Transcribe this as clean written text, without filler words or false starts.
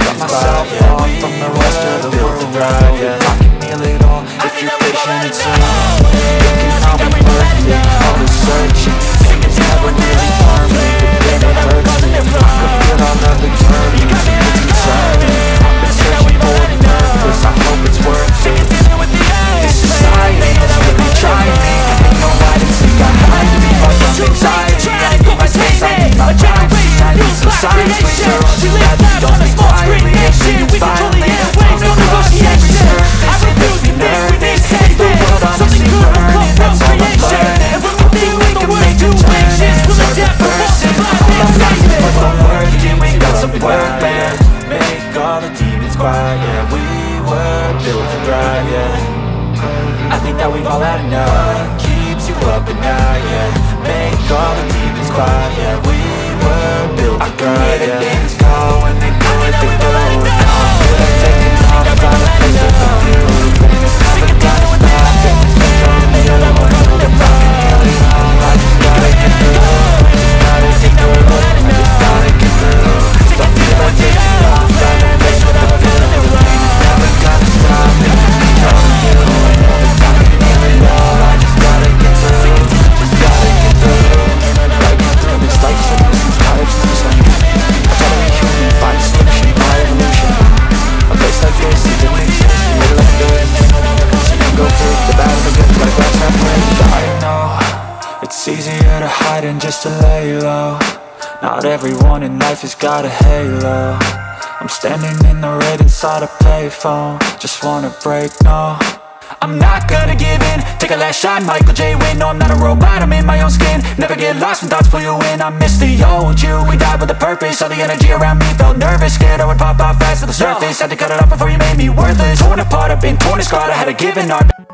Cut myself off from the rest of the world, yeah. I can heal it all if you're patient and soon. Thinking I'll be perfect, all the searching, and it's never really permanent, but then it hurts me. I can feel all of the turning, it's concerning. I've been searching for a purpose, I hope it's worth it. This society is really trying me, ain't no hide and seek, I hide me from anxiety. I need my space, I need my privacy, I need some science, please are on the path, don't be quietly, opinions violently. I'm not negotiation, I refuse to nervous, take the world honestly burning, that's all I'm learning. Hopefully we can make a turn and start the person. All I'm asking for the work, yeah, we got some work, man. Make all the demons quiet, yeah, we were built to thrive, yeah. I think that we've all had enough, keeps you up at night, yeah. Make all the demons quiet, yeah, we were built to thrive, yeah. Demons call when they do it, they do it. Now I'm good at taking off, trying to face it with you. Never gotta stop, take the control of the other one. If I can kill it all, I just gotta get through. Just gotta get through, I just gotta get through. Don't feel like taking off, trying to face what I feel. Never gotta stop, take the control of you. If I can kill it all, I just gotta get through. Just gotta get through. Gotta get through this life, so this is how it's just like. I try to be human, find a solution, my evolution. A place like this, it didn't exist, you made it look good. So you can go pick the bad and the good, but a glass half empty. I know, it's easier to hide than just to lay low. Not everyone in life has got a halo. I'm standing in the red inside a payphone, just wanna break, no. I'm not gonna give in, take a last shot, Michael J. Win. No, I'm not a robot, I'm in my own skin. Never get lost when thoughts pull you in. I miss the old you, we died with a purpose. All the energy around me felt nervous, scared I would pop out fast to the surface. Had to cut it off before you made me worthless. Torn apart, I've been torn and scarred, I had a given art.